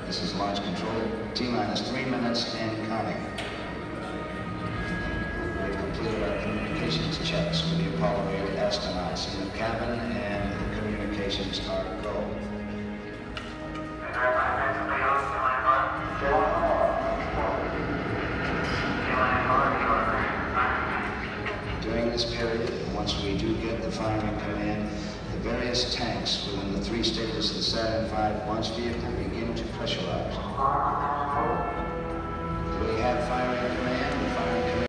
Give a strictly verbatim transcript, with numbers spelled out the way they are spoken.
This is launch control. T-minus three minutes and counting. We've completed our communications checks with the Apollo eight astronauts in the cabin, and the communications are go. During this period, once we do get the firing command, the various tanks within the three stages of the Saturn five launch vehicle begin to pressurize. We have firing command. The firing